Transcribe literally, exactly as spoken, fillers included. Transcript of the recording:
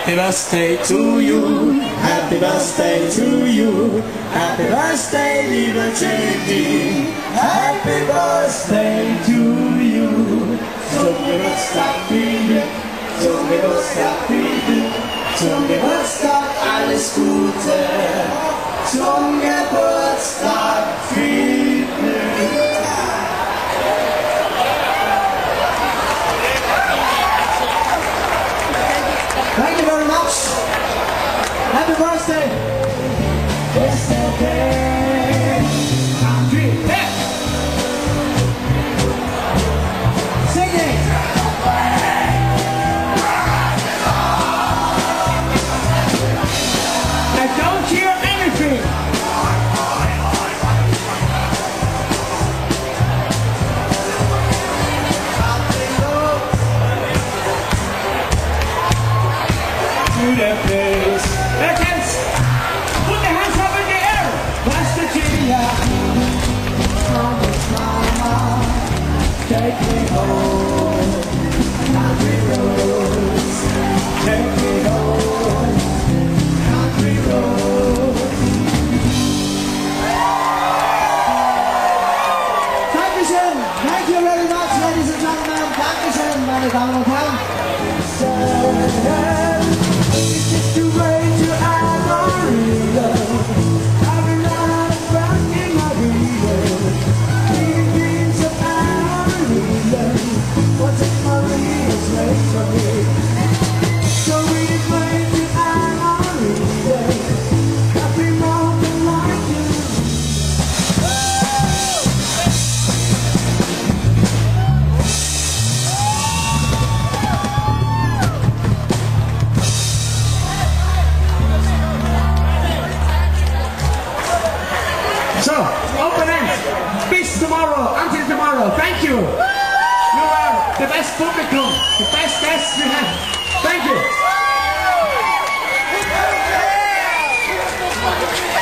Happy birthday to you, happy birthday to you, happy birthday little J D, happy birthday to you. Tunge Geburtstag Bibi, zum Geburtstag Bibi, zum Geburtstag alles Gute, zum Geburtstag Bibi. Thank you very much. Happy birthday. Yesterday. Three, ten. Singing. I don't hear anything. To the place. Legends, put the hands up in the air. West Virginia. Promise mama, take me home. Country roads, take me home. Country roads. Dankeschön. Thank you very much, ladies and gentlemen. Dankeschön, meine Damen und Herren. It's just a way to Amarillo. Every night I'm back in my window. Dreaming dreams of Amarillo. What's it Maria's made for me? So we play to Amarillo. Happy mountain like you. So, open end. Bis tomorrow, until tomorrow. Thank you. You are the best publicum, the best guests we have. Thank you.